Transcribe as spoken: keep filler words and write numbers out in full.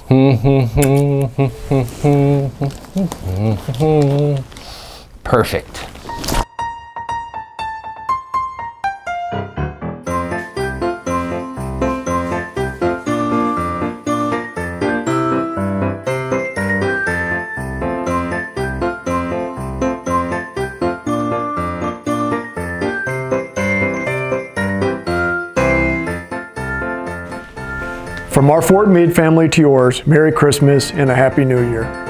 Perfect. From our Fort Meade family to yours, Merry Christmas and a Happy New Year.